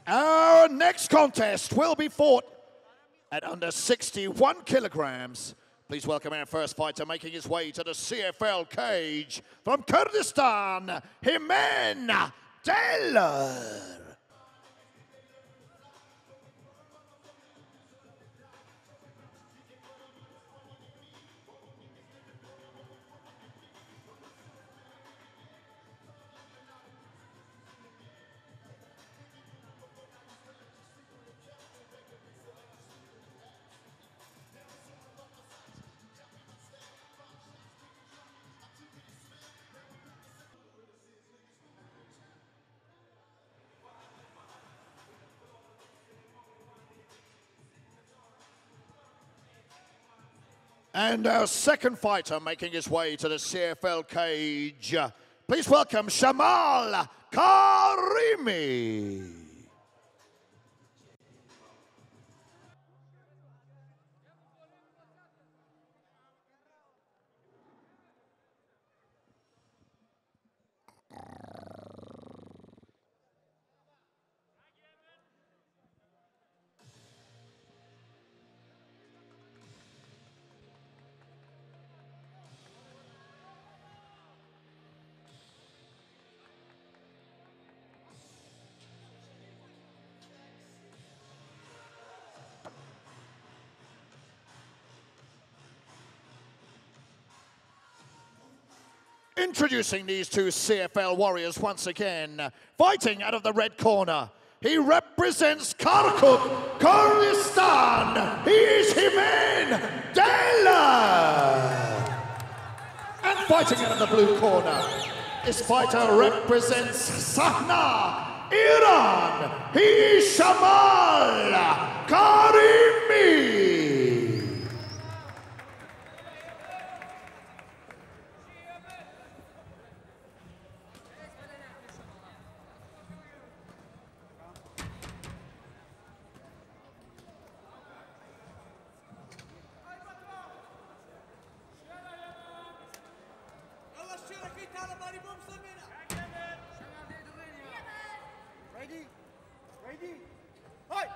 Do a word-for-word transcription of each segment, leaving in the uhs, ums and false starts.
Our next contest will be fought at under sixty-one kilograms. Please welcome our first fighter making his way to the C F L cage from Kurdistan, Hemn, Dler. And our second fighter making his way to the C F L cage. Please welcome Shamal Karimi. Introducing these two C F L warriors once again, fighting out of the red corner. He represents Kirkuk, Kurdistan. He is Hemn, Dler. And fighting out of the blue corner, this fighter represents Sahna, Iran. He is Shamal, Karimi. Ready? Ready? Fight!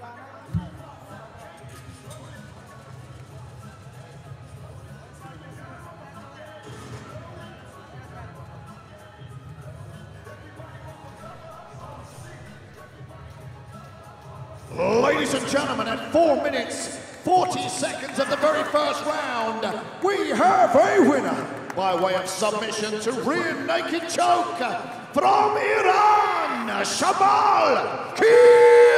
Ladies and gentlemen, at four minutes, forty seconds of the very first round, we have a winner by way of submission to rear naked choke from Iran, Shamal.